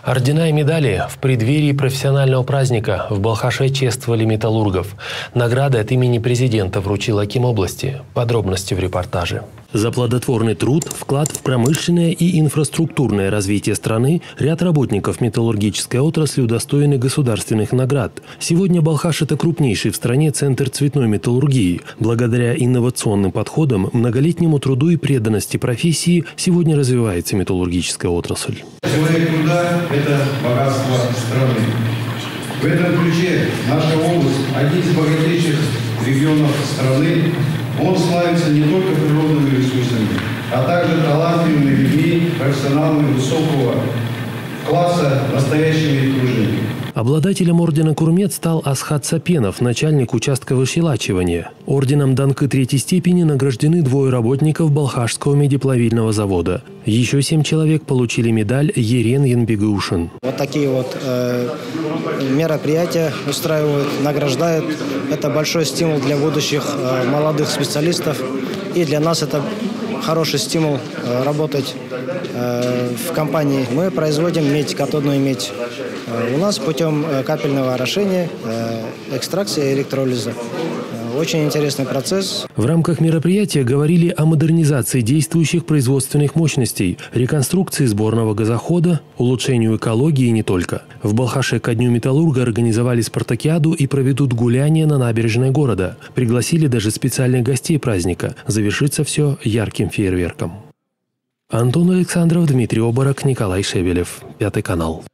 Ордена и медали в преддверии профессионального праздника в Балхаше чествовали металлургов. Награды от имени президента вручил аким области. Подробности в репортаже. За плодотворный труд, вклад в промышленное и инфраструктурное развитие страны ряд работников металлургической отрасли удостоены государственных наград. Сегодня Балхаш – это крупнейший в стране центр цветной металлургии. Благодаря инновационным подходам, многолетнему труду и преданности профессии сегодня развивается металлургическая отрасль. Человек труда – это богатство страны. В этом ключе наша область – один из богатейших регионов страны. Он славится не только природными ресурсами, а также талантливыми людьми, профессионалами высокого класса, настоящими тружениками. Обладателем ордена Курмет стал Асхат Сапенов, начальник участка выщелачивания. Орденом Данкы третьей степени награждены 2 работников Балхашского медиплавильного завода. Еще 7 человек получили медаль Ерен Янбегушин. Вот такие вот мероприятия устраивают, награждают. Это большой стимул для будущих молодых специалистов. И для нас это хороший стимул работать в компании. Мы производим медь, катодную медь. У нас путем капельного орошения, экстракции и электролиза. Очень интересный процесс. В рамках мероприятия говорили о модернизации действующих производственных мощностей, реконструкции сборного газохода, улучшению экологии и не только. В Балхаше ко дню металлурга организовали спартакиаду и проведут гуляния на набережной города. Пригласили даже специальных гостей праздника. Завершится все ярким фейерверком. Антон Александров, Дмитрий Оборок, Николай Шевелев. 5 канал.